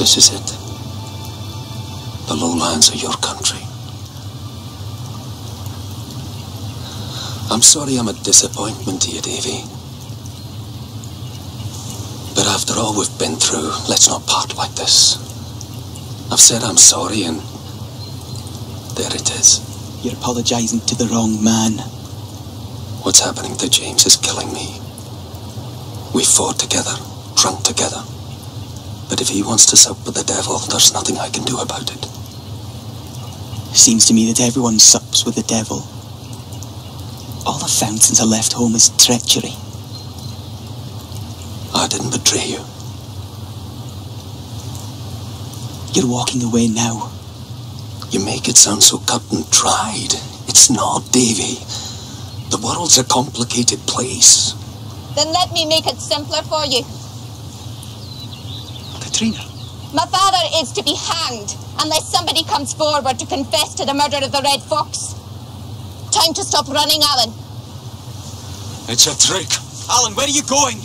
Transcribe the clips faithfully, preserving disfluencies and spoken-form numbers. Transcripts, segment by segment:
This is it. The lowlands of your country. I'm sorry I'm a disappointment to you, Davy. But after all we've been through, let's not part like this. I've said I'm sorry, and there it is. You're apologising to the wrong man. What's happening to James is killing me. We fought together, drunk together. But if he wants to sup with the devil, there's nothing I can do about it. Seems to me that everyone sups with the devil. All the found since I left home is treachery. I didn't betray you. You're walking away now. You make it sound so cut and dried. It's not, Davy. The world's a complicated place. Then let me make it simpler for you. Katrina. My father is to be hanged unless somebody comes forward to confess to the murder of the Red Fox. Time to stop running, Alan. It's a trick. Alan, where are you going?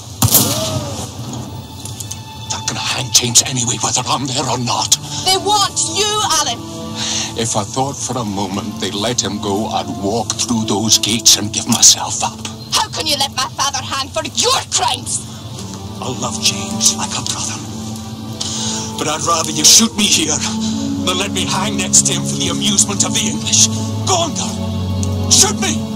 They're gonna hang James anyway, whether I'm there or not. They want you, Alan. If I thought for a moment they'd let him go, I'd walk through those gates and give myself up. How can you let my father hang for your crimes? I love James like a brother. But I'd rather you shoot me here than let me hang next to him for the amusement of the English. Go on, girl. Shoot me!